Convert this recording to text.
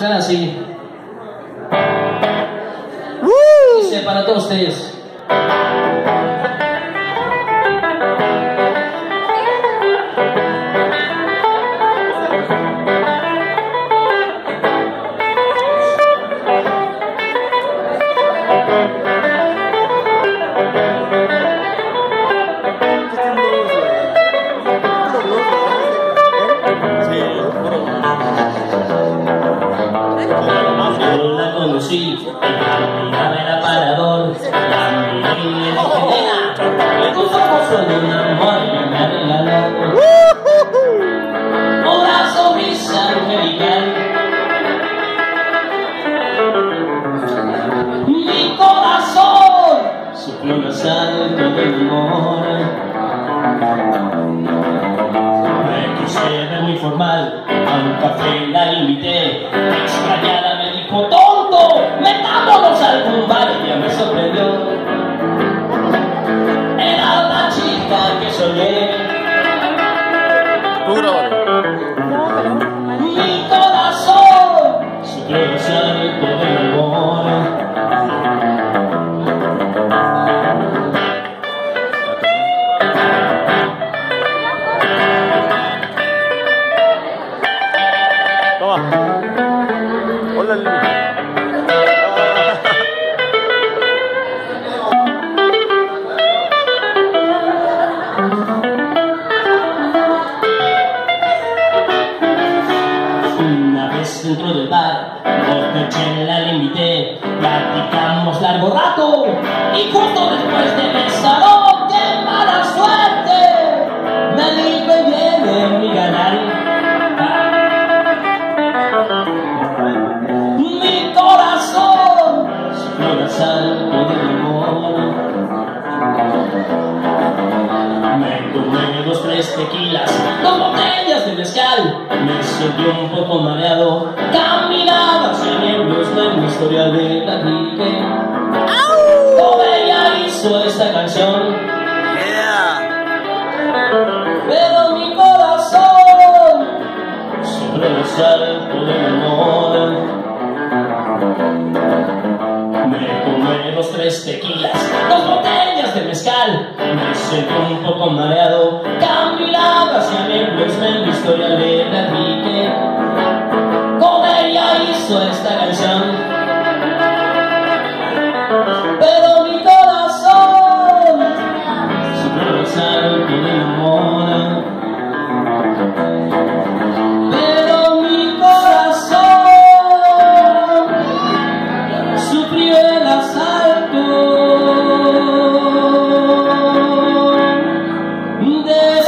Suena así. Dice para todos ustedes. Sí, ella miraba el aparador, la miré y le dije, nena, tus ojos son un amor y me regaló una sonrisa angelical. Mi corazón sufrió un asalto de amor. Me quise ver muy formal, a un café la invité, extrañada me dijo, tonto, metámonos al algún bar, y ya me sorprendió. Era la chica que soñé. Mi corazón sufrió el salto del amor. Hola, Lili. Una vez dentro del bar, otra chela le invité, platicamos largo rato, y justo después de besar, ¡oh, qué mala suerte! Me dijo y viene mi ganar. Mi corazón sufrió el asalto del amor. Me tomé 2, 3 tequilas, 2 botellas de mezcal. Me sentí un poco mareado, caminaba hacia miembros de mi historia de la Quique. Como ella hizo esta canción, pero mi corazón sufrió el asalto del amor. Me tomé 2, 3 tequilas, 2 botellas de mezcal. Me sentí un poco mareado, caminaba hacia miembros de mi historia de Enrique. Con ella hizo esta canción, pero mi corazón sufrió el asalto del amor. Pero mi corazón sufrió el asalto de